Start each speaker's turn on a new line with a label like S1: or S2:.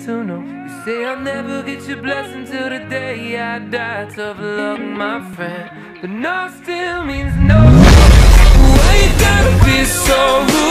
S1: to know. You say I'll never get your blessing till the day I die. Tough luck, my friend, but no still means no. Why you gotta be so rude?